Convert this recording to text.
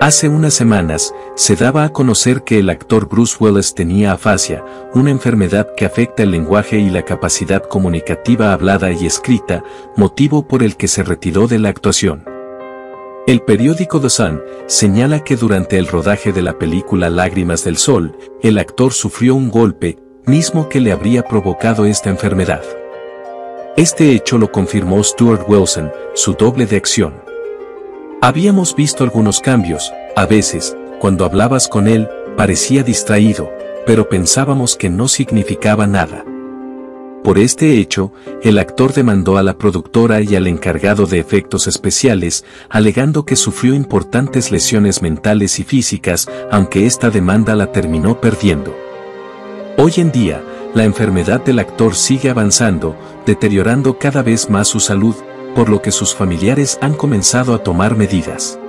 Hace unas semanas, se daba a conocer que el actor Bruce Willis tenía afasia, una enfermedad que afecta el lenguaje y la capacidad comunicativa hablada y escrita, motivo por el que se retiró de la actuación. El periódico The Sun señala que durante el rodaje de la película Lágrimas del Sol, el actor sufrió un golpe, mismo que le habría provocado esta enfermedad. Este hecho lo confirmó Stuart Wilson, su doble de acción. Habíamos visto algunos cambios, a veces, cuando hablabas con él, parecía distraído, pero pensábamos que no significaba nada. Por este hecho, el actor demandó a la productora y al encargado de efectos especiales, alegando que sufrió importantes lesiones mentales y físicas, aunque esta demanda la terminó perdiendo. Hoy en día, la enfermedad del actor sigue avanzando, deteriorando cada vez más su salud, por lo que sus familiares han comenzado a tomar medidas.